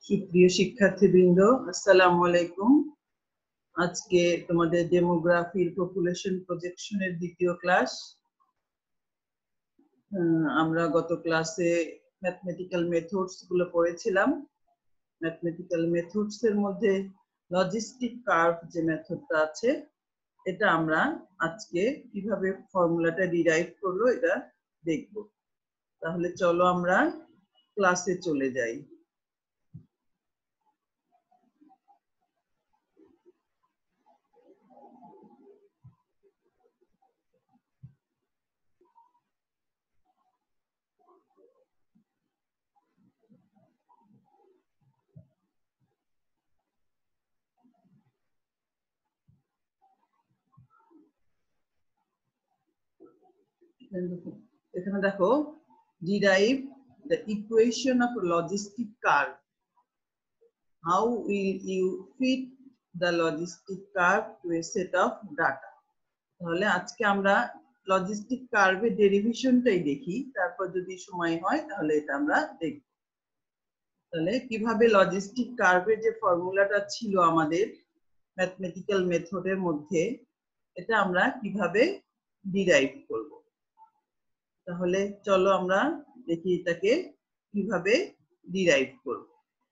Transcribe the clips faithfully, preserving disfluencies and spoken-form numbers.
সুপ্রিয় শিক্ষার্থীবৃন্দ, আসসালামু আলাইকুম। আজকে তোমাদের ডেমোগ্রাফির পপুলেশন প্রজেকশনের দ্বিতীয় ক্লাস। আমরা গত ক্লাসে ম্যাথমেটিক্যাল মেথডস গুলো পড়েছিলাম। ম্যাথমেটিক্যাল মেথডস এর মধ্যে লজিস্টিক কার্ভ যে মেথডটা আছে, এটা আমরা আজকে কিভাবে ফর্মুলাটা ডিরাইভ করলো এটা দেখব। তাহলে চলো আমরা ক্লাসে চলে যাই। এখানে দেখো, derive the equation of a logistic curve. How will you fit the logistic curve to a set of data? তাহলে আজকে আমরা লজিস্টিক কার্ভের ডেরিভেশনটাই দেখি, তারপর যদি সময় হয় তাহলে এটা আমরা দেখব। তাহলে কিভাবে লজিস্টিক কার্ভের যে ফর্মুলাটা ছিল আমাদের ম্যাথমেটিক্যাল মেথডের মধ্যে, এটা আমরা কিভাবে ডিরাইভ করব। তাহলে চলো আমরা দেখি এটাকে কিভাবে ডিরাইভ করব।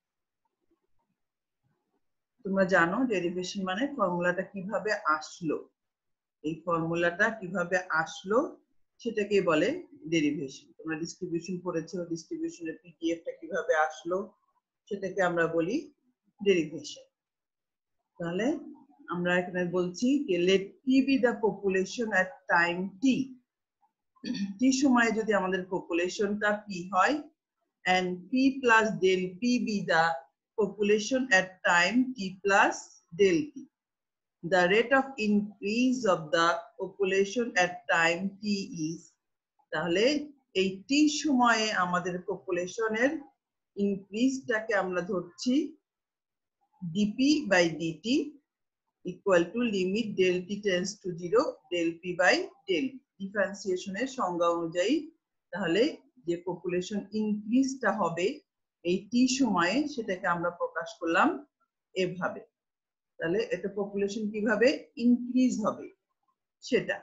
তোমরা জানো ডেরিভেশন মানে ফর্মুলাটা কিভাবে আসলো, এই ফর্মুলাটা কিভাবে আসলো সেটাকে বলে ডেরিভেশন। তোমরা ডিস্ট্রিবিউশন পড়েছো, ডিস্ট্রিবিউশনের পিডিএফটা কিভাবে আসলো সেটাকে আমরা বলি ডেরিভেশন। তাহলে আমরা এখানে বলছি যে let P be the population at time T. T সময়ে যদি আমাদের পপুলেশনটা পি হয়, and p plus del p be the population at time t plus del t. The rate of increase of the population at time t is, তাহলে এই t সময়ে আমাদের পপুলেশনের ইনক্রিজটাকে আমরা ধরছি dp by dt equal to limit del t tends to zero del p by del t. ডিফারেন্সিয়েশনের সংজ্ঞা অনুযায়ী তাহলে যে পপুলেশন ইনক্রিজটা হবে এই টি সময়ে, সেটাকে আমরা প্রকাশ করলাম এভাবে। তাহলে এটা পপুলেশন কিভাবে ইনক্রিজ হবে সেটা।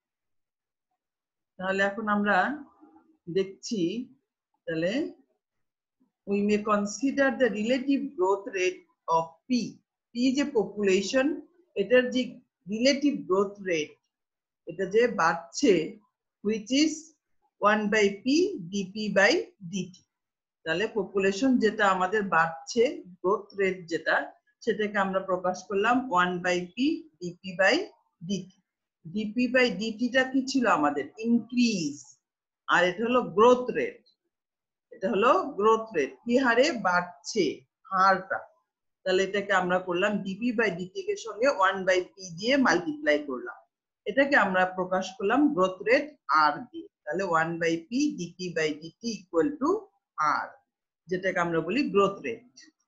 তাহলে এখন আমরা দেখছি, তাহলে we may consider the relative growth rate of p. p যে পপুলেশন, এটার যে রিলেটিভ গ্রোথ রেট, এটা যে বাড়ছে, which is one by p dp by dt. তাহলে পপুলেশন যেটা আমাদের বাড়ছে, গ্রোথ রেট যেটা, সেটাকে আমরা প্রকাশ করলাম one by p dp by dt. dp by dt টা কি ছিল আমাদের? ইনক্রিজ, আর এটা হলো গ্রোথ রেট। এটা হলো গ্রোথ রেট, কি হারে বাড়ছে হারটা। তাহলে এটাকে আমরা করলাম dp by dt এর সঙ্গে one by p দিয়ে মাল্টিপ্লাই করলাম, এটাকে আমরা প্রকাশ করলাম গ্রোথ রেট r দিয়ে। তাহলে one by p dp by dt equal to r, যেটাকে আমরা বলি গ্রোথ রেট।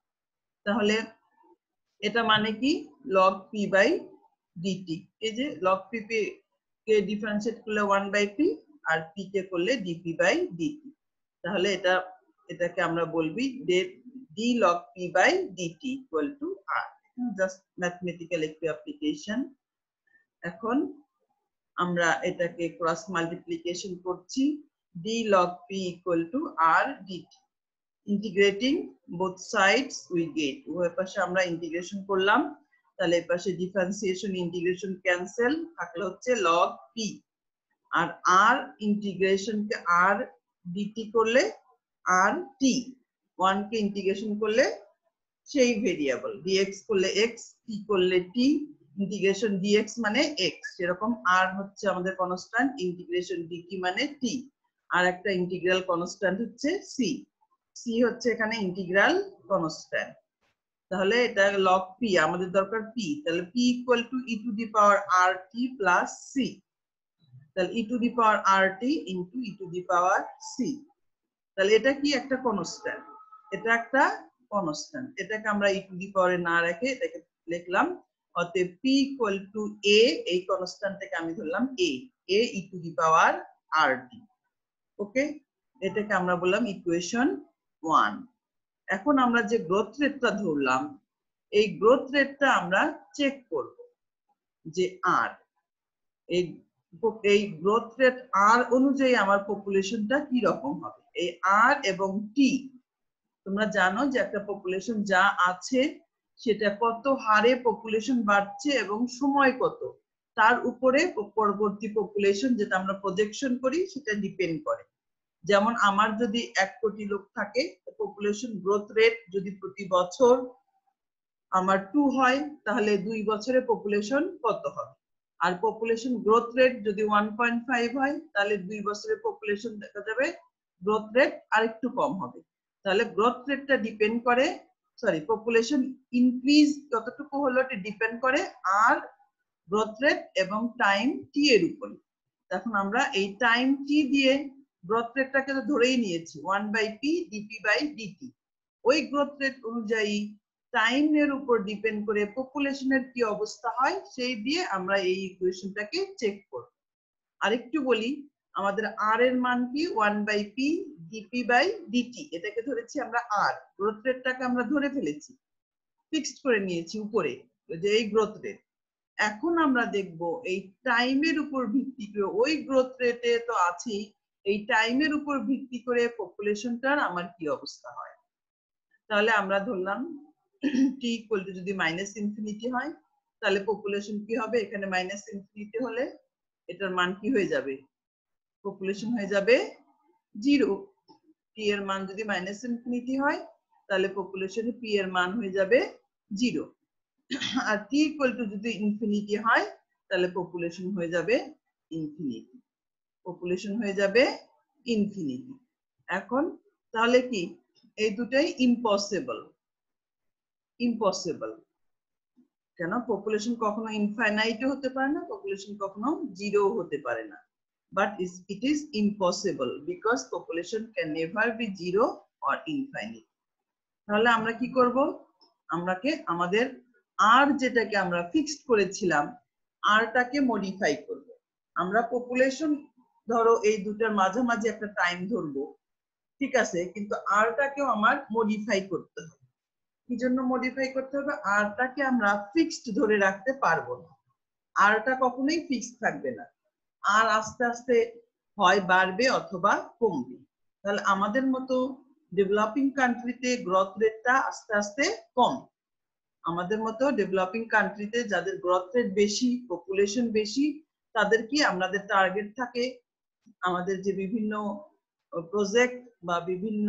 তাহলে এটা মানে কি? log p by dt। এই যে log p কে ডিফারেন্সিয়েট করলে one by p, আর p কে করলে dp by dt। তাহলে এটা এটাকে আমরা বলবি d log p by dt equal to r। Just mathematical একটি অ্যাপ্লিকেশন। এখন আমরা এটাকে ক্রস মাল্টিপ্লিকেশন করছি, d log p equal to r dt. Integrating both sides we get, উভয় পাশে আমরা ইন্টিগ্রেশন করলাম। তাহলে এই পাশে ডিফারেন্সিয়েশন ইন্টিগ্রেশন ক্যান্সেল, থাকলে হচ্ছে log p, আর r ইন্টিগ্রেশন কে r dt করলে r t, one কে ইন্টিগ্রেশন করলে সেই ভেরিয়েবল, dx করলে x, t করলে t, ইন্টিগ্রেশন dx মানে x, যেরকম r হচ্ছে আমাদের কনস্ট্যান্ট, ইন্টিগ্রেশন dt মানে t, আর একটা ইন্টিগ্রাল কনস্ট্যান্ট হচ্ছে c। c হচ্ছে এখানে ইন্টিগ্রাল কনস্ট্যান্ট। তাহলে এটা log p, আমাদের দরকার p, তাহলে p equal to e to the power rt plus c। তাহলে e to the power rt into e to the power c। তাহলে এটা কি? একটা কনস্ট্যান্ট, এটা একটা কনস্ট্যান্ট, এটাকে আমরা e to the power এ না রেখে এটাকে লিখলাম, অতএব p equal to a, এই কনস্ট্যান্টটাকে আমি ধরলাম a, a e to the power rt। ওকে, এটাকে আমরা বললাম ইকুয়েশন ওয়ান। এখন আমরা যে গ্রোথ রেটটা ধরলাম এই গ্রোথ রেটটা আমরা চেক করব যে আর এই এই গ্রোথ রেট আর অনুযায়ী আমার পপুলেশনটা কি রকম হবে। এই আর এবং টি তোমরা জানো যে একটা পপুলেশন যা আছে সেটা কত হারে পপুলেশন বাড়ছে এবং সময় কত তার উপরে পরবর্তী পপুলেশন যেটা আমরা প্রজেকশন করি সেটা ডিপেন্ড করে। যেমন আমার যদি এক কোটি লোক থাকে পপুলেশন গ্রোথ রেট যদি প্রতি বছর আমার টু হয় তাহলে দুই বছরে পপুলেশন কত হবে, আর পপুলেশন গ্রোথ রেট যদি ওয়ান পয়েন্ট ফাইভ হয় তাহলে দুই বছরের পপুলেশন দেখা যাবে গ্রোথ রেট আরেকটু কম হবে। তাহলে গ্রোথ রেটটা ডিপেন্ড করে সরি পপুলেশন ইনক্রিজ কতটুকু হলো এটা ডিপেন্ড করে আর গ্রোথ রেট এবং টাইম টি এর উপরে। এখন আমরা এই টাইম টি দিয়ে গ্রোথ রেটটাকে তো ধরেই নিয়েছি one by P DP by DT. ওই গ্রোথ রেট অনুযায়ী টাইমের উপর ডিপেন্ড করে পপুলেশনের কি অবস্থা হয় সেই দিয়ে আমরা এই ইকুয়েশনটাকে চেক করব। আরেকটু বলি আমাদের আর এর মান কি one by P DP by DT, এটাকে ধরেছি আমরা আর, গ্রোথ রেটটাকে আমরা ধরে ফেলেছি ফিক্সড করে নিয়েছি উপরে যে এই গ্রোথ রেট। এখন আমরা দেখব এই টাইমের উপর ভিত্তি করে ওই গ্রোথ রেটে তো আছেই এই টাইমের উপর ভিত্তি করে পপুলেশনটার আমার কি অবস্থা হয়। তাহলে আমরা ধরলাম টি ইকুয়াল টু যদি মাইনাস ইনফিনিটি হয় তাহলে পপুলেশন কি হবে, এখানে মাইনাস ইনফিনিটি হলে এটার মান কি হয়ে যাবে, পপুলেশন হয়ে যাবে জিরো। টি এর মান যদি মাইনাস ইনফিনিটি হয় তাহলে পপুলেশন পি এর মান হয়ে যাবে জিরো, আর টি ইকুয়াল টু যদি ইনফিনিটি হয় তাহলে পপুলেশন হয়ে যাবে ইনফিনিটি, পপুলেশন হয়ে যাবে ইনফিনিটি। এখন তাহলে কি এই দুটাই ইম্পসিবল, ইম্পসিবল কেন পপুলেশন কখনো ইনফাইনাইটও হতে পারে না, পপুলেশন কখনো জিরো হতে পারে না, but it is impossible because population can never be zero or infinite. তাহলে আমরা কি করব, আমরাকে আমাদের আর যেটাকে আমরা ফিক্সড করেছিলাম আরটাকে মডিফাই করব। আমরা পপুলেশন ধরো এই দুটার মাঝামাঝি একটা টাইম ধরবো, ঠিক আছে, কিন্তু আরটাকেও আমার মডিফাই করতে হবে। কি জন্য মডিফাই করতে হবে, আরটাকে আমরা ফিক্সড ধরে রাখতে পারবো না, আরটা কখনোই ফিক্সড থাকবে না, আর আস্তে আস্তে হয় বাড়বে অথবা কমবে। তাহলে আমাদের মতো ডেভেলপিং কান্ট্রিতে গ্রোথ রেটটা আস্তে আস্তে কম, আমাদের মতো ডেভেলপিং কান্ট্রিতে যাদের গ্রোথ রেট বেশি পপুলেশন বেশি তাদের কি আমাদের টার্গেট থাকে আমাদের যে বিভিন্ন প্রজেক্ট বা বিভিন্ন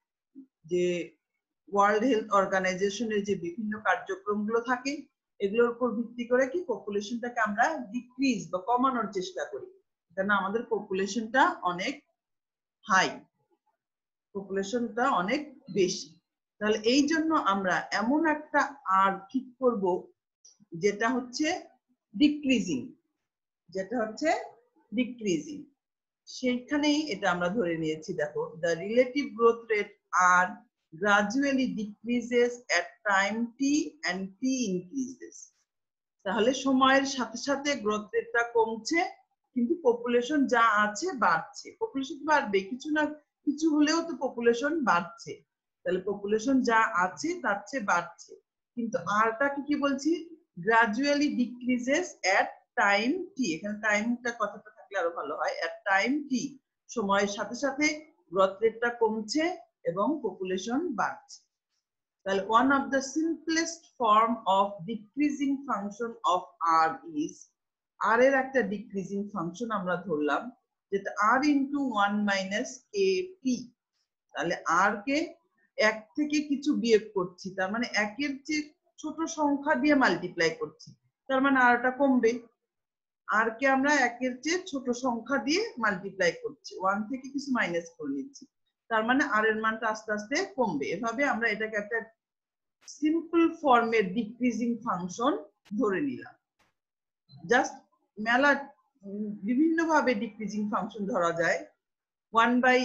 যে ওয়ার্ল্ড হেলথ অর্গানাইজেশনের যে বিভিন্ন কার্যক্রমগুলো থাকে এগুলোর উপর ভিত্তি করে কি পপুলেশনটাকে আমরা ডিক্রিজ বা কমানোর চেষ্টা করি, কারণ আমাদের পপুলেশনটা অনেক হাই, পপুলেশনটা অনেক বেশি। তাহলে এই জন্য আমরা এমন একটা আর ঠিক করব যেটা হচ্ছে ডিক্রিজিং, যেটা হচ্ছে ডিক্রিজিং, সেখানেই এটা আমরা ধরে নিয়েছি। দেখো the relative growth rate are gradually decreases at time t and t increases। তাহলে সময়ের সাথে সাথে গ্রোথ রেটটা কমছে কিন্তু পপুলেশন যা আছে বাড়ছে, পপুলেশন বাড়বে কিছু না কিছু হলেও তো পপুলেশন বাড়ছে, তাহলে পপুলেশন যা আছে তার চেয়ে বাড়ছে, কিন্তু আরটাকে কি বলছি gradually decreases at time T, এখানে টাইমটা কথাটা থাকলে আরো ভালো হয়, এট টাইম টি সময়ের সাথে সাথে গ্রোথ রেটটা কমছে এবং পপুলেশন বাড়ছে। তাহলে one of the simplest form of decreasing function of r is r এর একটা ডিক্রিজিং ফাংশন আমরা ধরলাম যেটা r into one minus kp, তাহলে r কে এক থেকে কিছু বিয়োগ করছি তার মানে একের চেয়ে ছোট সংখ্যা দিয়ে মাল্টিপ্লাই করছি তার মানে rটা কমবে, r কে আমরা একের চেয়ে ছোট সংখ্যা দিয়ে মাল্টিপ্লাই করছি ওয়ান থেকে কিছু মাইনাস করে নিচ্ছি তার মানে r এর মানটা আস্তে আস্তে কমবে। এভাবে আমরা এটাকে একটা সিম্পল ফর্মের ডিক্রিজিং ফাংশন ধরে নিলাম। জাস্ট মেলা বিভিন্ন ভাবে ডিক্রিজিং ফাংশন ধরা যায়, ওয়ান বাই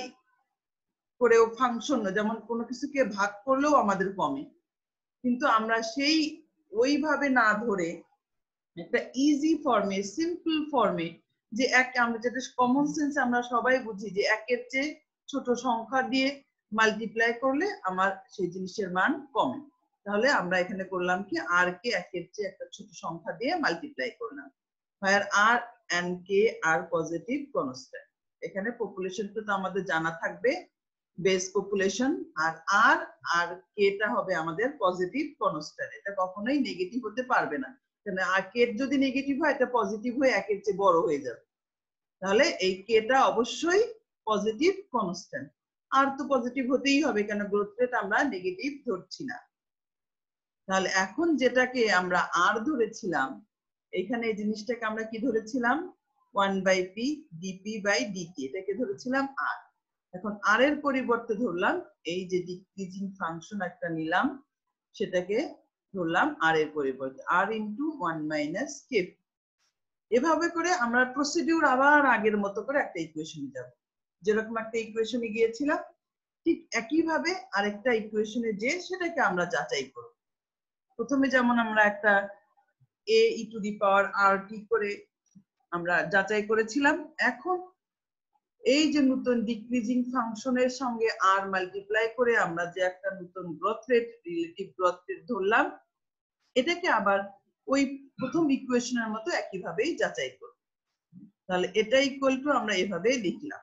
করেও ফাংশন, যেমন কোনো কিছুকে ভাগ করলেও আমাদের কমে, কিন্তু আমরা সেই ওইভাবে না ধরে একটা ইজি ফর্মে সিম্পল ফর্মে যে এক আমরা যেটা কমন সেন্স আমরা সবাই বুঝি যে একের চেয়ে ছোট সংখ্যা দিয়ে মাল্টিপ্লাই করলে আমার সেই জিনিসের মান কমে। তাহলে আমরা এখানে করলাম কি আর কে একের চেয়ে একটা ছোট সংখ্যা দিয়ে মাল্টিপ্লাই করলাম। where r and k are positive constant। এখানে পপুলেশনটা তো আমাদের জানা থাকবে বেস পপুলেশন, আর r আর k টা হবে আমাদের পজিটিভ কনস্ট্যান্ট। এটা কখনোই নেগেটিভ হতে পারবে না, কারণ আর k যদি নেগেটিভ হয় এটা পজিটিভ হয়ে একের চেয়ে বড় হয়ে যাবে। তাহলে এই k টা অবশ্যই পজিটিভ কনস্ট্যান্ট। আর তো পজিটিভ হতেই হবে, কেন গ্রোথ রেট আমরা নেগেটিভ ধরছি না। তাহলে এখন যেটাকে আমরা আর ধরেছিলাম, এখানে এই জিনিসটাকে আমরা কি ধরেছিলাম, one by P DP by DT, এটাকে ধরেছিলাম আর। এখন আর এর পরিবর্তে ধরলাম এই যে ডিক্রিজিং ফাংশন একটা নিলাম, সেটাকে ধরলাম আর এর পরিবর্তে R into one minus K. এভাবে করে আমরা প্রসিডিউর আবার আগের মতো করে একটা ইকুয়েশনে যাব। যেরকম একটা ইকুয়েশনে গিয়েছিলাম ঠিক একইভাবে আরেকটা ইকুয়েশনে যে সেটাকে আমরা যাচাই করব। প্রথমে যেমন আমরা একটা a e to the power r t করে আমরা যাচাই করেছিলাম, এখন এই যে নতুন ডিক্রিজিং ফাংশনের সঙ্গে r মাল্টিপ্লাই করে আমরা যে একটা নতুন growth rate, relative growth rate ধরলাম, এটাকে আবার ওই প্রথম ইকুয়েশনের মতো একইভাবেই যাচাই করব। তাহলে এটা ইকুয়াল টু আমরা এভাবে লিখলাম,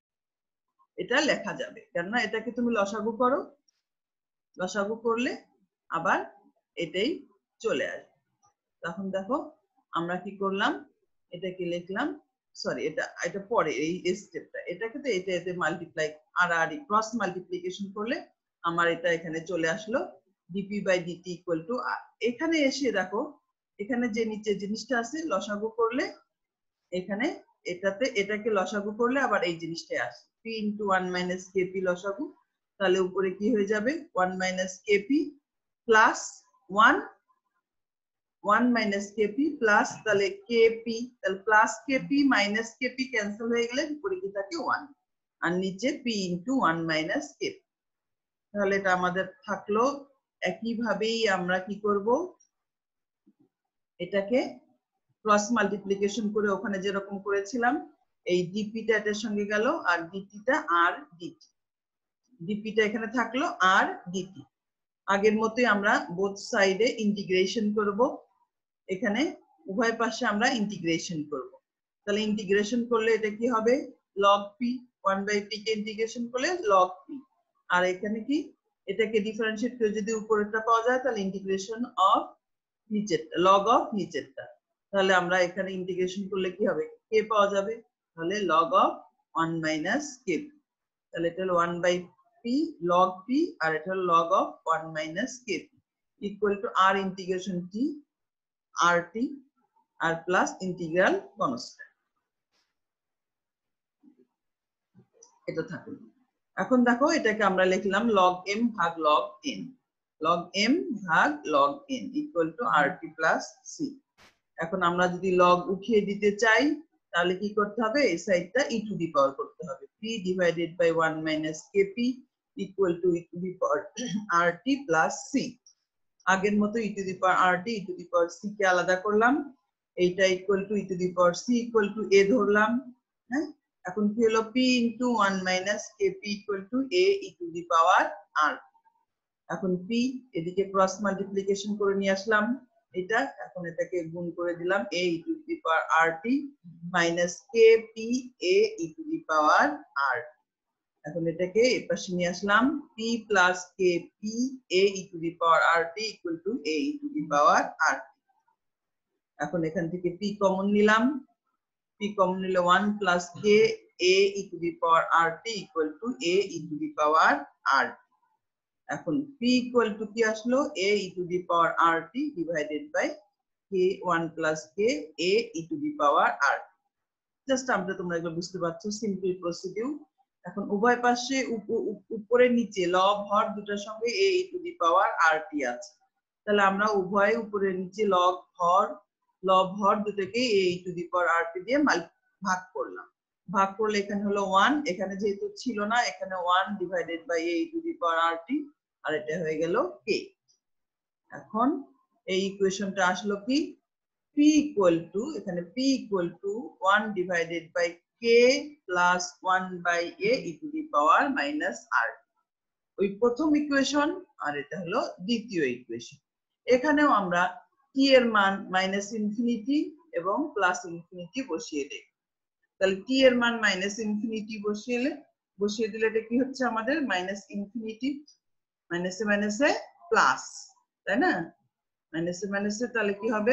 এটা লেখা যাবে, কেননা এটাকে তুমি লসাগু করো, লসাগু করলে আবার এটাই চলে আসবে। তখন দেখো আমরা কি করলাম, এটাকে লিখলাম, সরি এটা এটা পরে এই স্টেপটা, এটাকে তো এটা এতে মাল্টিপ্লাই আর আর ক্রস মাল্টিপ্লিকেশন করলে আমার এটা এখানে চলে আসলো DP by DT equal to R. এখানে এসে দেখো এখানে যে নিচে জিনিসটা আছে লসাগু করলে এখানে এটাতে এটাকে লসাগু করলে আবার এই জিনিসটাই আসে P into one minus KP লসাগু, তাহলে উপরে কি হয়ে যাবে one minus KP plus one one minus KP plus তাহলে কেপি, তাহলে plus KP minus KP cancel হয়ে গেলে উপরে কি থাকে ওয়ান, আর নিচে P into one minus KP. তাহলে এটা আমাদের থাকলো। একইভাবেই আমরা কি করব, এটাকে ক্রস মাল্টিপ্লিকেশন করে ওখানে যেরকম করেছিলাম এই ডিপিটা এটার সঙ্গে গেল আর ডিটিটা আর ডিটি, ডিপিটা এখানে থাকলো আর ডিটি। আগের মতোই আমরা বোথ সাইডে ইন্টিগ্রেশন করব, এখানে উভয় পাশে আমরা ইন্টিগ্রেশন করব। তাহলে ইন্টিগ্রেশন করলে এটা কি হবে log P, one by P কে ইন্টিগ্রেশন করলে লগ পি, আর এখানে কি এটাকে ডিফারেন্সিয়েট করে যদি উপরেরটা পাওয়া যায় তাহলে ইন্টিগ্রেশন অফ নিচেরটা, লগ অফ নিচেরটা। তাহলে আমরা এখানে ইন্টিগ্রেশন করলে কি হবে কে পাওয়া যাবে, তাহলে log of one minus k, তাহলে এটা হলো one by p log P আর এটা হলো log of one minus k equal to r integration t r t r plus integral constant, এটা থাকলো। এখন দেখো এটাকে আমরা লিখলাম লগ এম ভাগ লগ এন, লগ এম ভাগ log n equal to r t plus c. এখন আমরা যদি লগ উঠিয়ে দিতে চাই তাহলে কি করতে হবে, এই সাইডটা ই টু দি পাওয়ার করতে হবে, p divided by one minus k p equal to e to the power r t plus c. আগের মতো e to the power r t e to the power c কে আলাদা করলাম, এইটা equal to e to the power c equal to a ধরলাম। হ্যাঁ, এখন কি হলো p into one minus k p equal to a e to the power r. এখন পি এদিকে ক্রস মাল্টিপ্লিকেশন করে নিয়ে আসলাম এটা, এখন এটাকে গুণ করে দিলাম a e to the power rt minus k p a e to the power r। এখন এটাকে এই পাশে নিয়ে আসলাম p plus k p a e to the power rt equal to a e to the power r। এখন এখান থেকে p common নিলাম, p কমন নিলে one plus k a e to the power rt equal to a e to the power r। এখন p equal two কি আসলো a e to the power rt divided by k one plus k a e to the power r। Just আমরা তোমরা এগুলো বুঝতে পারছো, simple procedure. এখন উভয় পাশে উপরে নিচে লব হর দুটার সঙ্গে a e to the power rt আছে, তাহলে আমরা উভয় উপরে নিচে লব হর লব হর দুটোকে a e to the power rt দিয়ে ভাগ করলাম। ভাগ করলে এখানে হলো ওয়ান, এখানে যেহেতু ছিল না এখানে one divided by a e to the power rt, আর এটা হয়ে গেল k। এখন এই ইকুয়েশনটা আসলো কি p ইকুয়াল টু, এখানে p equal to one divided by k plus one by a e to the power minus r। ওই প্রথম ইকুয়েশন আর এটা হলো দ্বিতীয় ইকুয়েশন। এখানেও আমরা টি এর মান মাইনাস ইনফিনিটি এবং প্লাস ইনফিনিটি বসিয়ে দেই। তাহলে টি এর মান মাইনাস ইনফিনিটি বসিয়ে বসিয়ে দিলে এটা কি হচ্ছে আমাদের মাইনাস ইনফিনিটি, মাইনাসে মাইনাসে প্লাস, তাই না? মাইনাসে মাইনাসে তাহলে কি হবে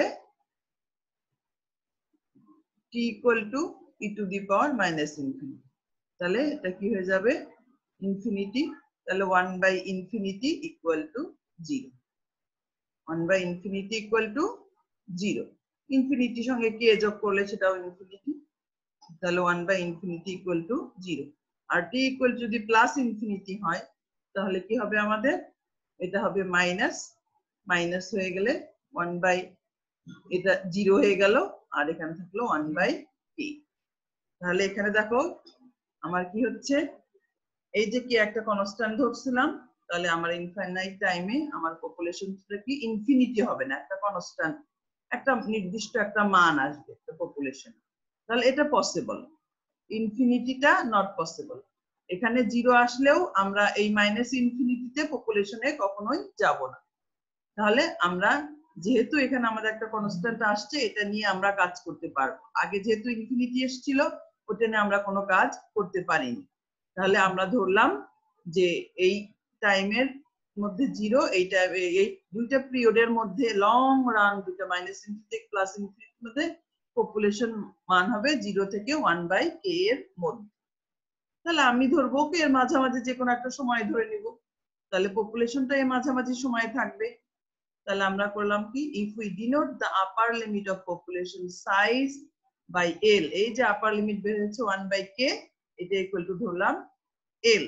t equal to e to the power minus infinity. তাহলে এটা কি হয়ে যাবে ইনফিনিটি, তাহলে one by infinity equal to zero. One by infinity equal to zero. ইনফিনিটির সঙ্গে কে যোগ করলে সেটাও ইনফিনিটি, তাহলে one by infinity equal to zero. আর টি ইকুয়াল যদি প্লাস ইনফিনিটি হয় তাহলে কি হবে আমাদের, এটা হবে মাইনাস, মাইনাস হয়ে গেলে ওয়ান বাই এটা জিরো হয়ে গেল আর এখানে থাকলো ওয়ান বাই টি। তাহলে এখানে দেখো আমার কি হচ্ছে, এই যে কি একটা কনস্ট্যান্ট ধরছিলাম, তাহলে আমার ইনফাইনাইট টাইমে আমার পপুলেশনটা কি ইনফিনিটি হবে না, একটা কনস্ট্যান্ট একটা নির্দিষ্ট একটা মান আসবে একটা পপুলেশন। তাহলে এটা পসিবল, ইনফিনিটিটা নট পসিবল। এখানে জিরো আসলেও আমরা এই মাইনাস ইনফিনিটিতে পপুলেশনে কখনোই যাব না। তাহলে আমরা যেহেতু এখানে আমাদের একটা কনস্ট্যান্ট আসছে, এটা নিয়ে আমরা কাজ করতে পারবো। আগে যেহেতু ইনফিনিটি এসেছিল ওটা নিয়ে আমরা কোনো কাজ করতে পারিনি। তাহলে আমরা ধরলাম যে এই টাইমের মধ্যে জিরো, এইটা এই দুইটা পিরিয়ডের মধ্যে লং রান দুইটা মাইনাস ইনফিনিটি প্লাস ইনফিনিটির মধ্যে পপুলেশন মান হবে জিরো থেকে ওয়ান বাই কে এর মধ্যে। তাহলে আমি ধরবো কে এর মাঝামাঝি যে কোনো একটা সময় ধরে নিব, তাহলে পপুলেশনটা এর মাঝামাঝি সময় থাকবে। তাহলে আমরা করলাম কি, if we denote the upper limit of population size by l, এই যে আপার লিমিট বের হচ্ছে ওয়ান বাই কে, এটা ইকুয়াল টু ধরলাম এল,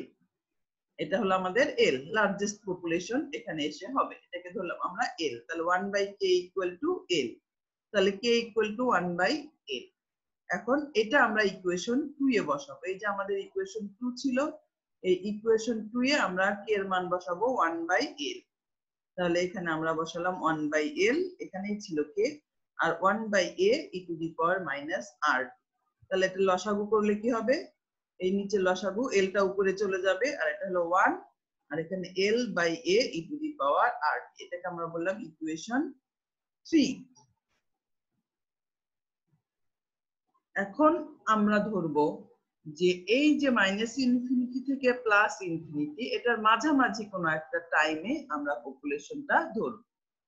এটা হলো আমাদের এল লার্জেস্ট পপুলেশন এখানে এসে হবে, এটাকে ধরলাম আমরা এল। তাহলে one by k equal to l, তাহলে k equal to one by l. এখন এটা আমরা ইকুয়েশন টু এ বসাবো। এই যে আমাদের ইকুয়েশন টু ছিল, এই ইকুয়েশন টু এ আমরা কে এর মান বসাবো ওয়ান বাই এল। তাহলে এখানে আমরা বসালাম ওয়ান বাই এল, এখানেই ছিল কে, আর one by a e to the power minus r. তাহলে এটা লসাগু করলে কি হবে, এই নিচে লসাগু, এলটা উপরে চলে যাবে আর এটা হলো ওয়ান, আর এখানে L by a e to the power আর, এটাকে আমরা বললাম ইকুয়েশন থ্রি। এখন আমরা ধরবো যে এই যে মাইনাস ইনফিনিটি থেকে প্লাস ইনফিনিটি, এটার মাঝামাঝি কোনো একটা টাইমে আমরা পপুলেশনটা ধরব।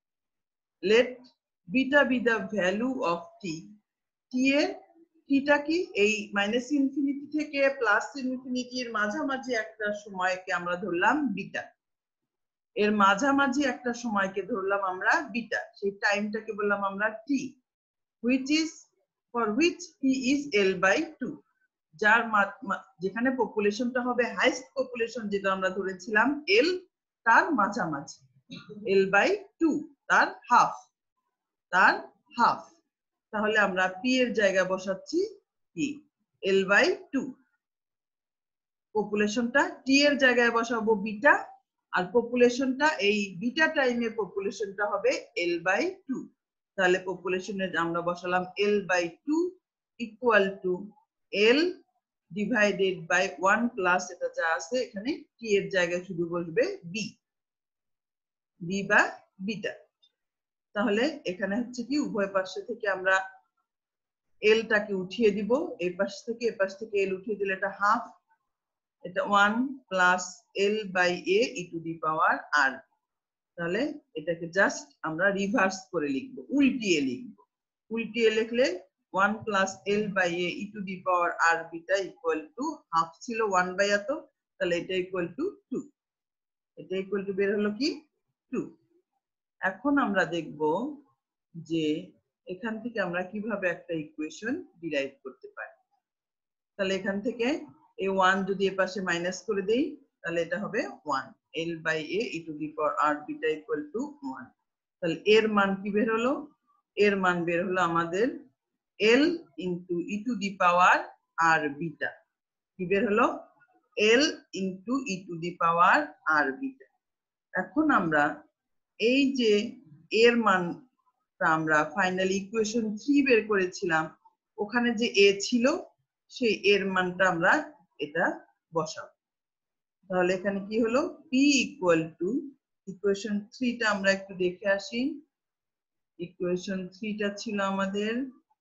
Let beta be the value of t, t এর টিটা কি, এই মাইনাস ইনফিনিটি থেকে প্লাস ইনফিনিটির মাঝামাঝি একটা সময়কে আমরা ধরলাম বিটা, এর মাঝামাঝি একটা সময়কে ধরলাম আমরা বিটা, সেই টাইমটাকে বললাম আমরা t, which is for which t is l by two, যার যেখানে পপুলেশনটা হবে হাইস্ট পপুলেশন যেটা আমরা ধরেছিলাম l, তার মাঝামাঝি l by টু, তার হাফ, তার হাফ। তাহলে আমরা p এর জায়গায় বসাচ্ছি কি l by টু, পপুলেশনটা t এর জায়গায় বসাবো বিটা, আর পপুলেশনটা এই বিটা টাইমে পপুলেশনটা হবে l by টু। তাহলে পপুলেশনের আমরা বসালাম l by two equal to l divided by one plus এটা যা আছে এখানে t এর জায়গায় শুধু বসবে b, b বা বিটা। তাহলে এখানে হচ্ছে কি উভয় পাশে থেকে আমরা l টাকে উঠিয়ে দিব, এই পাশ থেকে এই পাশ থেকে l উঠিয়ে দিলে এটা হাফ, এটা one plus l by a e to the power r। তাহলে এটাকে জাস্ট আমরা রিভার্স করে লিখবো, উল্টিয়ে লিখবো। উল্টিয়ে লিখলে one plus l by a e to the power r beta equal to half ছিল ওয়ান বাই এত, তাহলে এটা ইকুয়াল টু টু, এটা ইকুয়াল টু বের হলো কি টু। এখন আমরা দেখব যে এখান থেকে আমরা কিভাবে একটা ইকুয়েশন ডিরাইভ করতে পারি। তাহলে এখান থেকে এই ওয়ান যদি এ পাশে মাইনাস করে দেই তাহলে এটা হবে one, l by a e to the power r beta equal to one. তাহলে এর মান কি বের হলো, এর মান বের হলো আমাদের l into e to the power r beta, কি বের হলো l into e to the power r beta. এখন আমরা এই যে এর মানটা আমরা ফাইনালি ইকুয়েশন থ্রি বের করেছিলাম, ওখানে যে a ছিল সেই এর মানটা আমরা এটা বসাবো। তাহলে এখানে কি হলো, পি ইকুয়াল টু ইকুয়েশন থ্রিটা আমরা একটু দেখে আসি। ইকুয়েশন থ্রিটা ছিল আমাদের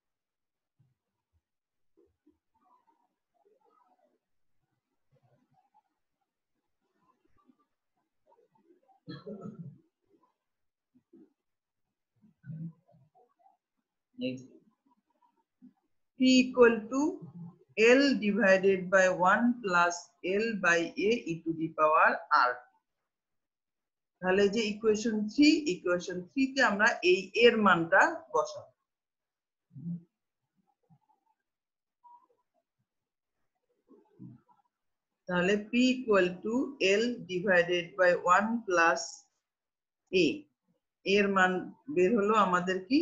P equal to L divided by one plus L by A e to the power R. তাহলে যে ইকুয়েশন থ্রি, ইকুয়েশন থ্রি তে আমরা এই এর মানটা বসাবো। তাহলে P equal to L divided by one plus A, এর মান বের হলো আমাদের কি,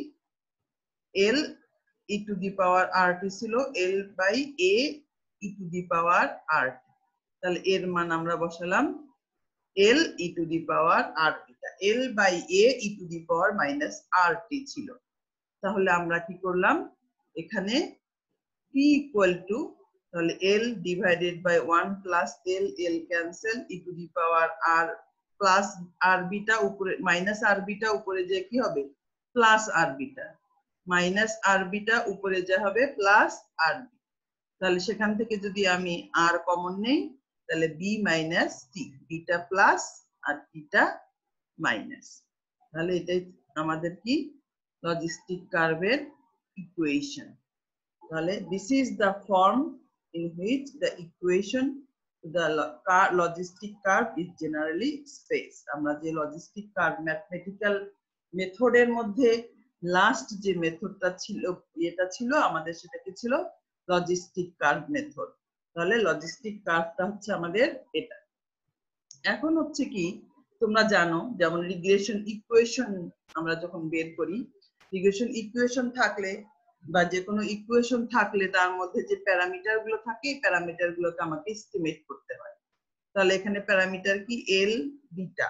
L e to the power rt ছিল L by A e to the power rt, তাহলে এর মান আমরা বসালাম L e to the power rt, L by A e to the power minus rt ছিল। তাহলে আমরা কি করলাম, এখানে P equal to তাহলে L divided by one plus L, L cancel e to the power r plus r beta উপরে minus r beta উপরে যে কি হবে plus r beta, minus r beta উপরে যা হবে প্লাস r, তাহলে সেখান থেকে যদি আমি r কমন নেই তাহলে b minus t, beta plus r theta minus. তাহলে এটাই আমাদের কি লজিস্টিক কার্ভের ইকুয়েশন। তাহলে this is the form in which the equation to the logistic curve is generally expressed. আমরা যে লজিস্টিক কার্ভ ম্যাথমেটিক্যাল মেথডের মধ্যে লাস্ট যে মেথডটা ছিল এটা ছিল আমাদের, সেটা কি ছিল লজিস্টিক কার্ভ মেথড। তাহলে লজিস্টিক কার্ভটা হচ্ছে আমাদের এটা। এখন হচ্ছে কি তোমরা জানো যেমন রিগ্রেশন ইকুয়েশন আমরা যখন বের করি, রিগ্রেশন ইকুয়েশন থাকলে বা যে কোনো ইকুয়েশন থাকলে তার মধ্যে যে প্যারামিটার গুলো থাকে এই প্যারামিটার গুলোকে আমাকে এস্টিমেট করতে হয়। তাহলে এখানে প্যারামিটার কি এল বিটা,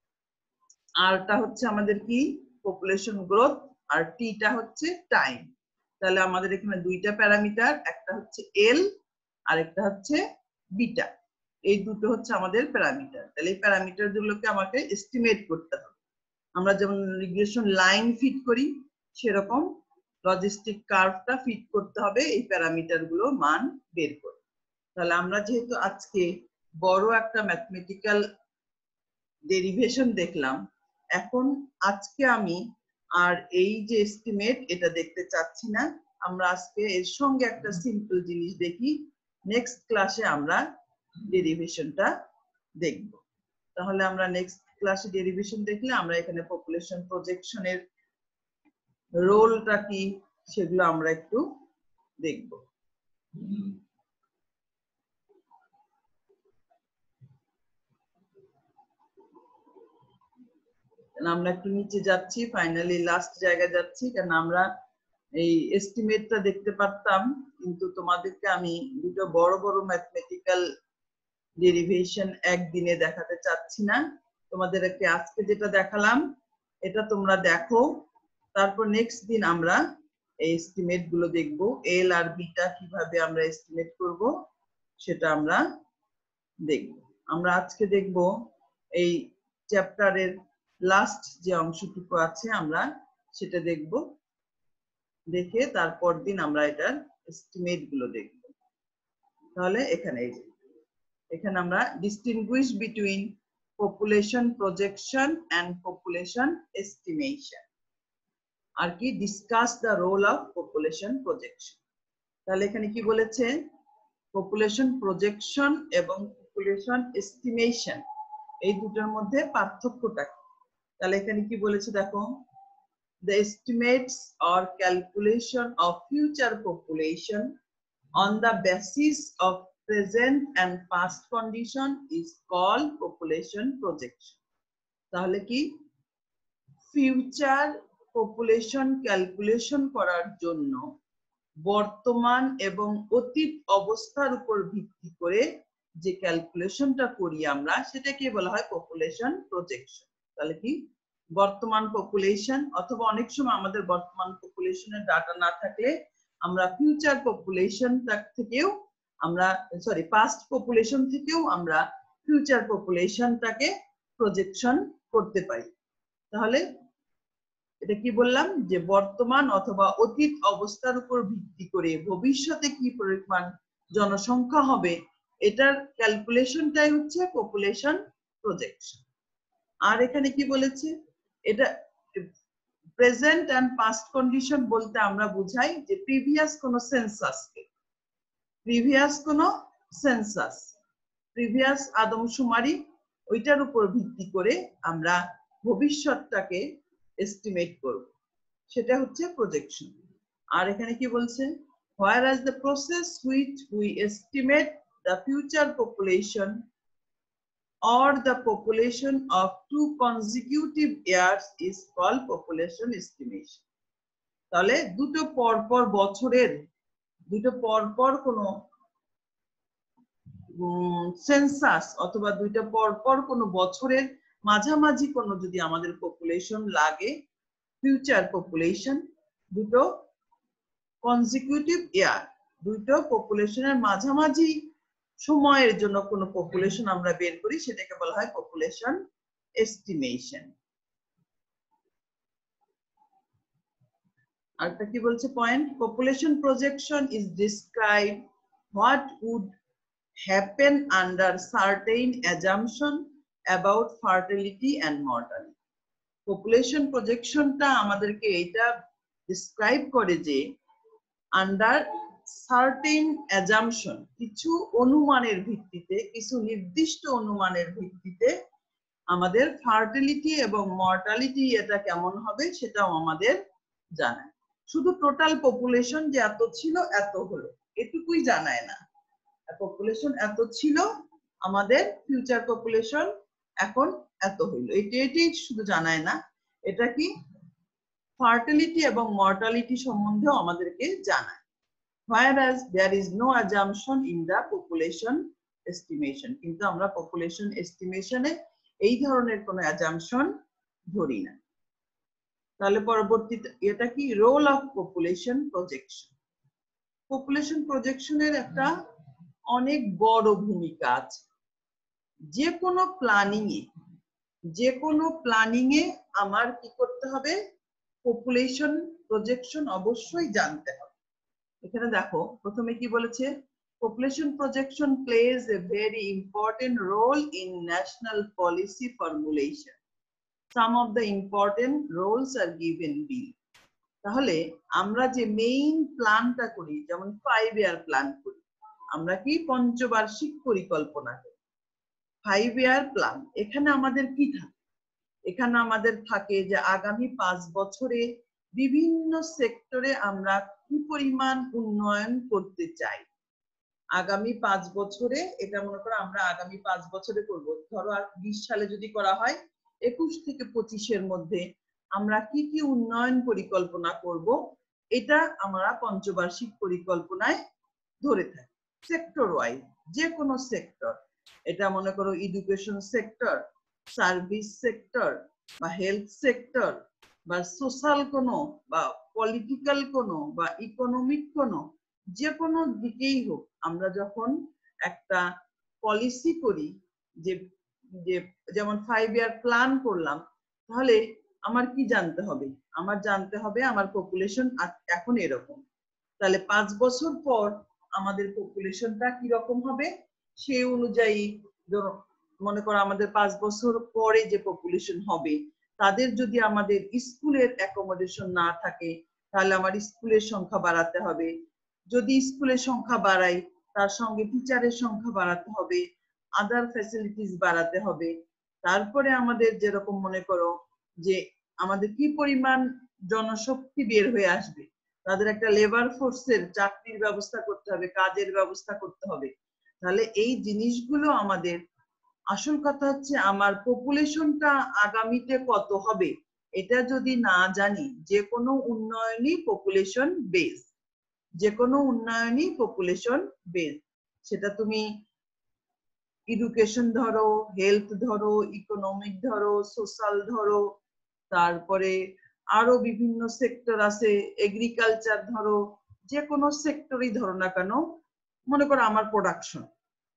আরটা হচ্ছে আমাদের কি পপুলেশন গ্রোথ, আর টিটা হচ্ছে টাইম। তাহলে আমাদের এখানে দুইটা প্যারামিটার, একটা হচ্ছে এল আর একটা হচ্ছে বিটা, এই দুটো হচ্ছে আমাদের প্যারামিটার। তাহলে এই প্যারামিটার গুলোকে আমাকে এস্টিমেট করতে হবে। আমরা যেমন রিগ্রেশন লাইন ফিট করি সেরকম লজিস্টিক কার্ভটা ফিট করতে হবে এই প্যারামিটার গুলো মান বের করে। তাহলে আমরা যেহেতু আজকে বড় একটা ম্যাথমেটিক্যাল ডেরিভেশন দেখলাম, এখন আজকে আমি আর এই যে এস্টিমেট এটা দেখতে চাচ্ছি না, আমরা আজকে এর সঙ্গে একটা সিম্পল জিনিস দেখি, নেক্সট ক্লাসে আমরা ডেরিভেশনটা দেখব। তাহলে আমরা নেক্সট ক্লাসে ডেরিভেশন দেখলে আমরা এখানে পপুলেশন প্রজেকশনের রোলটা কি সেগুলো আমরা একটু দেখব। আমরা একটু নিচে যাচ্ছি, ফাইনালি লাস্ট জায়গায় যাচ্ছি, কারণ আমরা এই এস্টিমেটটা দেখতে পারতাম কিন্তু তোমাদেরকে আমি দুটো বড় বড় ম্যাথমেটিক্যাল ডেরিভেশন একদিনে দেখাতে চাচ্ছি না। তোমাদেরকে আজকে যেটা দেখালাম এটা তোমরা দেখো, তারপর নেক্সট দিন আমরা এই এস্টিমেট গুলো দেখবো, এল আর বিটা কিভাবে আমরা এস্টিমেট করব সেটা আমরা দেখব। আমরা আজকে দেখব এই চ্যাপ্টারের লাস্ট যে অংশটুকু আছে আমরা সেটা দেখব, দেখে তারপর দিন আমরা এটার এস্টিমেট গুলো দেখব। তাহলে এখানে এই যে এখানে আমরা distinguish between population projection and population estimation, আর কি discuss the role of population projection. তাহলে এখানে কি বলেছে, পপুলেশন প্রজেকশন এবং পপুলেশন এস্টিমেশন এই দুটোর মধ্যে পার্থক্যটা কি। তাহলে এখানে কি বলেছে দেখো, the estimates or calculation of future population on the basis of present and past condition is called population projection. তাহলে কি ফিউচার পপুলেশন ক্যালকুলেশন করার জন্য বর্তমান এবং অতীত অবস্থার উপর ভিত্তি করে যে ক্যালকুলেশনটা করি আমরা সেটাকে বলা হয় পপুলেশন প্রজেকশন। তাহলে কি বর্তমান পপুলেশন, অথবা অনেক সময় আমাদের বর্তমান পপুলেশনের ডাটা না থাকলে আমরা ফিউচার পপুলেশন থেকেও আমরা সরি পাস্ট পপুলেশন থেকেও আমরা ফিউচার পপুলেশনটাকে প্রজেকশন করতে পারি। তাহলে এটা কি বললাম যে বর্তমান অথবা অতীত অবস্থার উপর ভিত্তি করে ভবিষ্যতে কি পরিমাণ জনসংখ্যা হবে এটার ক্যালকুলেশনটাই হচ্ছে পপুলেশন প্রজেকশন। আর এখানে কি বলেছে, এটা প্রেজেন্ট এন্ড পাস্ট কন্ডিশন বলতে আমরা বুঝাই যে প্রিভিয়াস কোন সেন্সাসকে, প্রিভিয়াস কোন সেন্সাস, প্রিভিয়াস আদমশুমারি, ওইটার উপর ভিত্তি করে আমরা ভবিষ্যৎটাকে এস্টিমেট করব, সেটা হচ্ছে প্রজেকশন। আর এখানে কি বলছে, whereas the process which we estimate the future population or the population of two consecutive years is called population estimation. তাহলে দুটো পরপর বছরের, দুটো পরপর কোনো সেন্সাস অথবা দুইটা পরপর কোনো বছরের মাঝামাঝি কোনো যদি আমাদের পপুলেশন লাগে, ফিউচার পপুলেশন, দুটো কনজিকিউটিভ ইয়ার, দুটো পপুলেশনের মাঝামাঝি সময়ের জন্য কোনো পপুলেশন আমরা বের করি, সেটাকে বলা হয় পপুলেশন এস্টিমেশন। আরেকটা কি বলছে point, population projection is describe what would happen under certain assumption about fertility and mortality. Population projection টা আমাদেরকে এটা describe করে যে under certain assumption, কিছু অনুমানের ভিত্তিতে, কিছু নির্দিষ্ট অনুমানের ভিত্তিতে আমাদের ফার্টিলিটি এবং মর্টালিটি এটা কেমন হবে সেটাও আমাদের জানায়। শুধু টোটাল পপুলেশন যে এত ছিল এত হলো এটুকুই জানায় না, পপুলেশন এত ছিল, আমাদের ফিউচার পপুলেশন এখন এত হইলো, এটা এটাই শুধু জানায় না, এটা কি ফার্টিলিটি এবং মর্টালিটি সম্বন্ধেও আমাদেরকে জানায়। whereas there is no assumption in the population estimation, কিন্তু আমরা পপুলেশন এস্টিমেশনে এই ধরনের কোনো অ্যাজাম্পশন ধরি না। তাহলে পরবর্তীতে এটা কি role of population projection. Population প্রজেকশনের একটা অনেক বড় ভূমিকা আছে। যে কোনো প্ল্যানিং এ, যে কোনো প্ল্যানিং এ আমার কি করতে হবে, পপুলেশন প্রজেকশন অবশ্যই জানতে হবে। এখানে দেখো প্রথমে কি বলেছে, population projection plays a very important role in national policy formulation. Some of the important roles are given below. তাহলে আমরা যে মেইন প্ল্যানটা করি, যেমন ফাইভ ইয়ার প্ল্যান করি, আমরা কি পঞ্চবার্ষিক পরিকল্পনা করি, ফাইভ ইয়ার প্ল্যান, এখানে আমাদের কি থাকে, এখানে আমাদের থাকে যে আগামী পাঁচ বছরে বিভিন্ন সেক্টরে আমরা কি পরিমাণ উন্নয়ন করতে চাই। আগামী পাঁচ বছরে এটা মনে করো আমরা আগামী পাঁচ বছরে করব, ধরো আর বিশ সালে যদি করা হয়, একুশ থেকে পঁচিশের মধ্যে আমরা কি কি উন্নয়ন পরিকল্পনা করব, এটা আমরা পঞ্চবার্ষিক পরিকল্পনায় ধরে থাকি। সেক্টর ওয়াইজ যে কোনো সেক্টর, এটা মনে করো এডুকেশন সেক্টর, সার্ভিস সেক্টর বা হেলথ সেক্টর বা সোশ্যাল কোনো বা পলিটিক্যাল কোনো বা ইকোনমিক কোনো, যে কোনো দিকেই হোক, আমরা যখন একটা পলিসি করি, যে যে যেমন ফাইভ ইয়ার প্ল্যান করলাম, তাহলে আমার কি জানতে হবে, আমার জানতে হবে আমার পপুলেশন এখন এরকম, তাহলে পাঁচ বছর পর আমাদের পপুলেশনটা কি রকম হবে, সেই অনুযায়ী মনে করো আমাদের পাঁচ বছর পরে যে পপুলেশন হবে, তাদের যদি আমাদের স্কুলের অ্যাকোমোডেশন না থাকে, তাহলে আমার স্কুলের সংখ্যা বাড়াতে হবে, যদি স্কুলের সংখ্যা বাড়াই তার সঙ্গে টিচারের সংখ্যা বাড়াতে হবে, আদার ফ্যাসিলিটিস বাড়াতে হবে। তারপরে আমাদের যেরকম মনে করো যে আমাদের কি পরিমাণ জনশক্তি বের হয়ে আসবে, তাদের একটা লেবার ফোর্সের চাকরির ব্যবস্থা করতে হবে, কাজের ব্যবস্থা করতে হবে। তাহলে এই জিনিসগুলো আমাদের, আসল কথা হচ্ছে আমার পপুলেশনটা আগামীতে কত হবে এটা যদি না জানি, যে কোনো উন্নয়নই পপুলেশন বেস, যে কোনো উন্নয়নই পপুলেশন বেস, সেটা তুমি এডুকেশন ধরো, হেলথ ধরো, ইকোনমিক ধরো, সোশ্যাল ধরো, তারপরে আরো বিভিন্ন সেক্টর আছে, এগ্রিকালচার ধরো, যে কোনো সেক্টরই ধরো না কেন, মনে করো আমার প্রোডাকশন,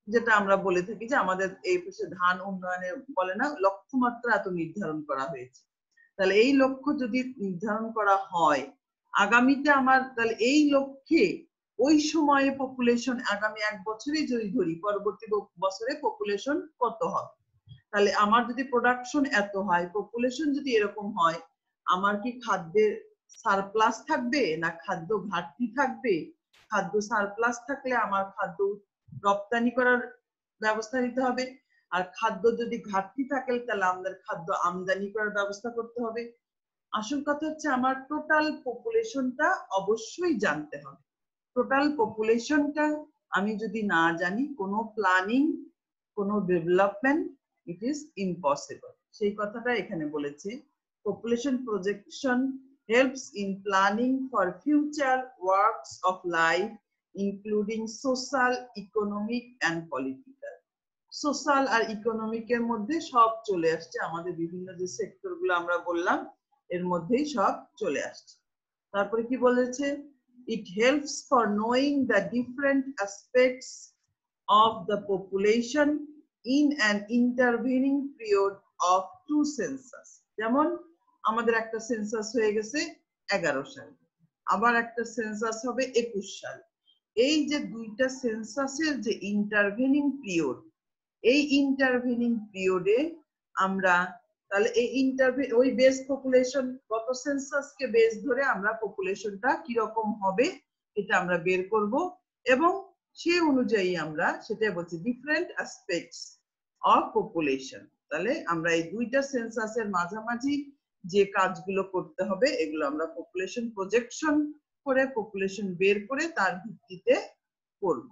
যেটা আমরা বলে থাকি যে আমাদের এই পাশে ধান উন্নয়নে বলে না লক্ষ্যমাত্রা এত নির্ধারণ করা হয়েছে। তাহলে এই লক্ষ্য যদি নির্ধারণ করা হয় আগামীতে আমার তাহলে এই লক্ষ্যে ওই সময়ে পপুলেশন আগামী এক বছরে যদি ধরি পরবর্তী বছরে পপুলেশন কত হবে, তাহলে আমার যদি প্রোডাকশন এত হয় পপুলেশন যদি এরকম হয় আমার কি খাদ্যের সারপ্লাস থাকবে না খাদ্য ঘাটতি থাকবে? খাদ্য সারপ্লাস থাকলে আমার খাদ্য রপ্তানি করার ব্যবস্থা নিতে হবে, আর খাদ্য যদি ঘাটতি থাকে তাহলে আমাদের খাদ্য আমদানি করার ব্যবস্থা করতে হবে। আসল কথা হচ্ছে আমার টোটাল পপুলেশনটা অবশ্যই জানতে হবে। টোটাল পপুলেশনটা আমি যদি না জানি কোনো প্ল্যানিং কোনো ডেভেলপমেন্ট ইট ইজ ইম্পসিবল। সেই কথাটা এখানে বলেছে population projection helps in planning for future works of life including social, economic and political. Social আর ইকোনমিক এর মধ্যে সব চলে আসছে, আমাদের বিভিন্ন যে সেক্টর গুলো আমরা বললাম এর মধ্যেই সব চলে আসছে। তারপরে কি বলেছে it helps for knowing the different aspects of the population in an intervening period of two census. যেমন আমাদের একটা সেন্সাস হয়ে গেছে এগারো সাল, আবার একটা সেন্সাস হবে একুশ সাল। এই যে দুইটা সেন্সাসের যে ইন্টারভেনিং পিরিয়ড, এই ইন্টারভেনিং পিরিয়ডে আমরা তাহলে এই ইন্টারভে ওই বেস পপুলেশন গত সেন্সাসকে বেস ধরে আমরা পপুলেশনটা কি রকম হবে এটা আমরা বের করব এবং সেই অনুযায়ী আমরা সেটা বলছি ডিফারেন্ট অ্যাসপেক্টস অফ পপুলেশন। তাহলে আমরা এই দুইটা সেন্সাসের মাঝামাঝি যে কাজগুলো করতে হবে এগুলো আমরা পপুলেশন প্রজেকশন করে পপুলেশন বের করে তার ভিত্তিতে করব।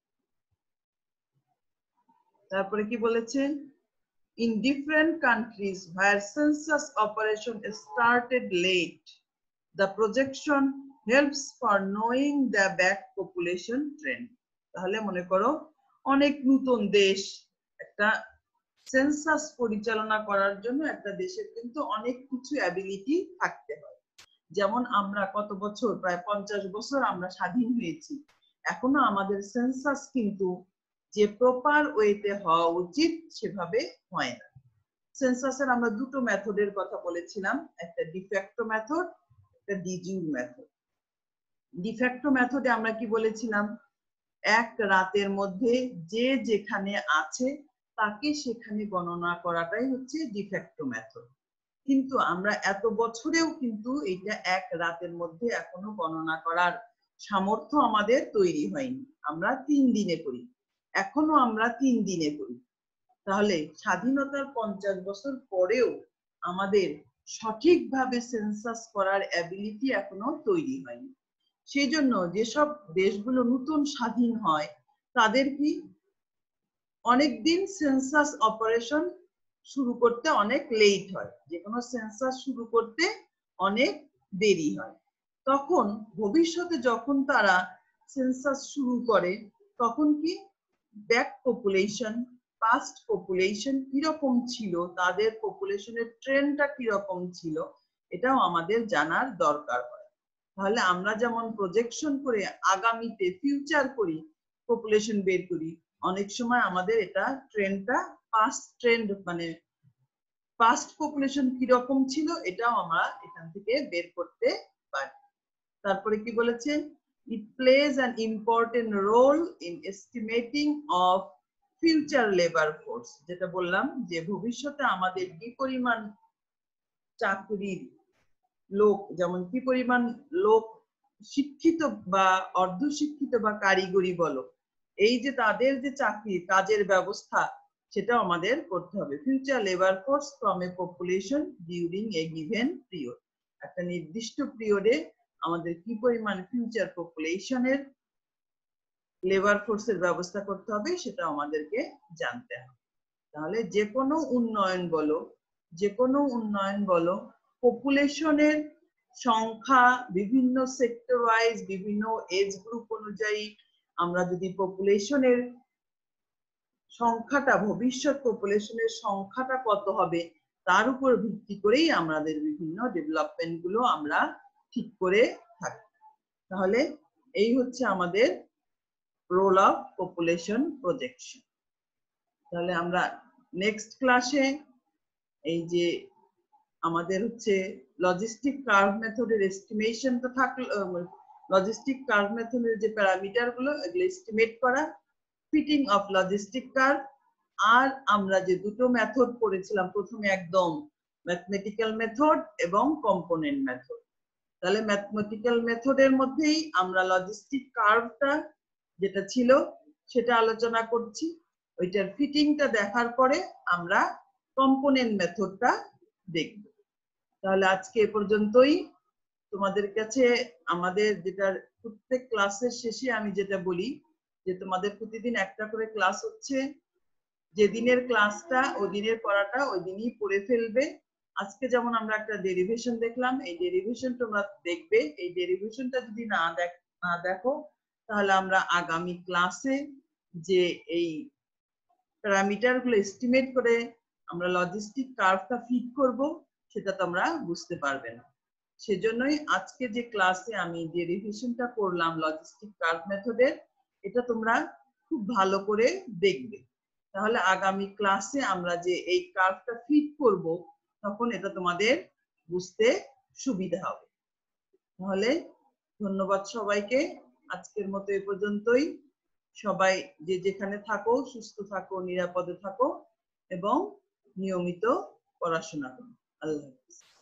তারপরে কি বলেছেন in different countries where census operation started late the projection helps for knowing the back population trend. তাহলে মনে করো অনেক নতুন দেশ একটা সেন্সাস পরিচালনা করার জন্য একটা দেশের কিন্তু অনেক কিছু অ্যাবিলিটি থাকতে হয়। যেমন আমরা কত বছর প্রায় পঞ্চাশ বছর আমরা স্বাধীন হয়েছি, এখনো আমাদের সেন্সাস কিন্তু যে প্রপার ওয়েতে হওয়া উচিত সেভাবে হয় না। সেন্সাসের আমরা দুটো মেথডের কথা বলেছিলাম, একটা ডিফ্যাক্টো মেথড একটা ডিজিউর মেথড। ডিফ্যাক্টো মেথডে আমরা কি বলেছিলাম এক রাতের মধ্যে যে যেখানে আছে তাকে সেখানে গণনা করাটাই হচ্ছে ডিফ্যাক্টো মেথড, কিন্তু আমরা এত বছরেও কিন্তু এটা এক রাতের মধ্যে এখনো গণনা করার সামর্থ্য আমাদের তৈরি হয়নি, আমরা তিন দিনে করি, এখনো আমরা তিন দিনে করি। তাহলে স্বাধীনতার পঞ্চাশ বছর পরেও আমাদের সঠিকভাবে সেন্সাস করার অ্যাবিলিটি এখনো তৈরি হয়নি। সেই জন্য যেসব দেশগুলো নতুন স্বাধীন হয় তাদের কি অনেকদিন সেন্সাস অপারেশন শুরু করতে অনেক লেট হয়, যে কোনো সেন্সাস শুরু করতে অনেক দেরি হয়। তখন ভবিষ্যতে যখন তারা সেন্সাস শুরু করে তখন কি ব্যাক পপুলেশন পাস্ট পপুলেশন কিরকম ছিল, তাদের পপুলেশনের ট্রেন্ডটা কিরকম ছিল এটাও আমাদের জানার দরকার হয়। তাহলে আমরা যেমন প্রজেকশন করে আগামীতে ফিউচার করি পপুলেশন বের করি, অনেক সময় আমাদের এটা ট্রেন্ডটা পাস্ট ট্রেন্ড মানে পাস্ট পপুলেশন কিরকম ছিল এটাও আমরা এখান থেকে বের করতে পারি। তারপরে কি বলেছে it plays an important role in estimating of future labor force, যেটা বললাম যে ভবিষ্যতে আমাদের কি পরিমাণ চাকরির লোক যেমন কি পরিমাণ লোক শিক্ষিত বা অর্ধশিক্ষিত বা কারিগরি বলো এই যে তাদের যে চাকরি কাজের ব্যবস্থা সেটাও আমাদের করতে হবে। Future labour force from a population during a given period, একটা নির্দিষ্ট পিরিয়ডে আমাদের কি পরিমাণ ফিউচার পপুলেশনের লেবার ফোর্সের ব্যবস্থা করতে হবে সেটা আমাদেরকে জানতে হবে। তাহলে যে কোনো উন্নয়ন বলো যে কোনো উন্নয়ন বলো পপুলেশনের সংখ্যা বিভিন্ন সেক্টর ওয়াইজ বিভিন্ন এজ গ্রুপ অনুযায়ী আমরা যদি পপুলেশনের সংখ্যাটা ভবিষ্যৎ পপুলেশনের সংখ্যাটা কত হবে তার উপর ভিত্তি করেই আমাদের বিভিন্ন ডেভেলপমেন্ট গুলো আমরা ঠিক করে থাকি। তাহলে এই হচ্ছে আমাদের রোল অফ পপুলেশন প্রজেকশন। তাহলে আমরা নেক্সট ক্লাসে এই যে আমাদের হচ্ছে লজিস্টিক কার্ভ মেথডের এস্টিমেশন তো থাকলো, লজিস্টিক কার্ভ মেথডের যে প্যারামিটার গুলো এগুলো এস্টিমেট করা, ফিটিং অফ লজিস্টিক কার্ভ, আর আমরা যে দুটো মেথড পড়েছিলাম প্রথমে একদম ম্যাথমেটিক্যাল মেথড এবং কম্পোনেন্ট মেথড। তাহলে ম্যাথমেটিক্যাল মেথডের মধ্যেই আমরা লজিস্টিক কার্ভটা যেটা ছিল সেটা আলোচনা করছি, ওইটার ফিটিংটা দেখার পরে আমরা কম্পোনেন্ট মেথডটা দেখব। তাহলে আজকে এ পর্যন্তই। তোমাদের কাছে আমাদের যেটা প্রত্যেক ক্লাসের শেষে আমি যেটা বলি যে তোমাদের প্রতিদিন একটা করে ক্লাস হচ্ছে, যেদিনের ক্লাসটা ওই দিনের পড়াটা ওই দিনই পড়ে ফেলবে। আজকে যেমন আমরা একটা ডেরিভেশন দেখলাম, এই ডেরিভেশন তোমরা দেখবে। এই ডেরিভেশনটা যদি না দেখ না দেখো তাহলে আমরা আগামী ক্লাসে যে এই প্যারামিটার গুলো এস্টিমেট করে আমরা লজিস্টিক কার্ভটা ফিট করব সেটা তোমরা বুঝতে পারবে না। সেজন্যই আজকে যে ক্লাসে আমি যে রিভিশনটা করলাম লজিস্টিক কার্ভ মেথডের, এটা তোমরা খুব ভালো করে দেখবে। তাহলে আগামী ক্লাসে আমরা যে এই কার্ভটা ফিট করব তখন এটা তোমাদের বুঝতে সুবিধা হবে। তাহলে ধন্যবাদ সবাইকে, আজকের মতো এ পর্যন্তই। সবাই যে যেখানে থাকো সুস্থ থাকো, নিরাপদে থাকো এবং নিয়মিত পড়াশোনা করো। আল্লাহ হাফেজ।